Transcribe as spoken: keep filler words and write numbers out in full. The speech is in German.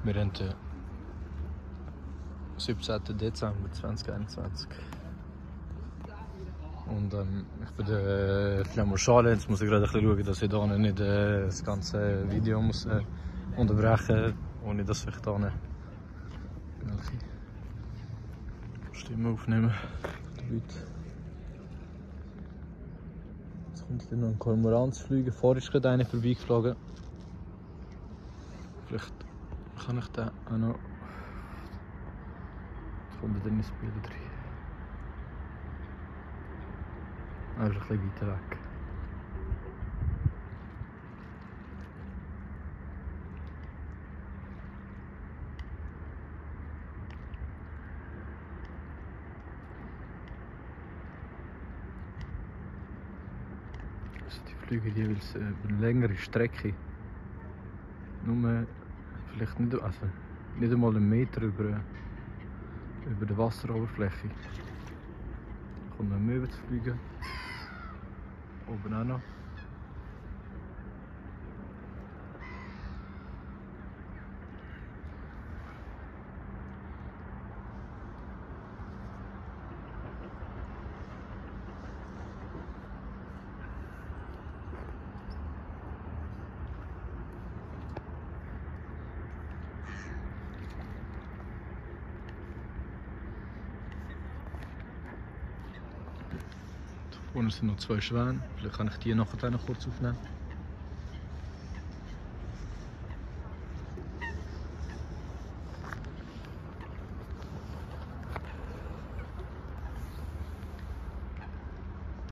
Wir haben den siebzehnten Dezember zweitausendeinundzwanzig. Und ähm, ich bin der Flemmel Schale. Jetzt muss ich gerade ein bisschen schauen, dass ich hier nicht äh, das ganze Video muss, äh, unterbrechen muss, ohne dass ich hier eine Stimme aufnehmen. Jetzt kommt hier noch ein Kormoran zu fliegen. Vorher ist gerade einer vorbeigeflogen. Vielleicht kann ich den auch noch. Jetzt kommt er dann ins Bild rein. Aber ein bisschen weiter weg. Also die fliegen jeweils über eine längere Strecke. Nur vielleicht nicht, also nicht einmal einen Meter über, über der Wasseroberfläche. Da kommt noch Möwe zu fliegen. Oben auch noch. Vorne sind noch zwei Schwäne. Vielleicht kann ich die nachher noch kurz aufnehmen.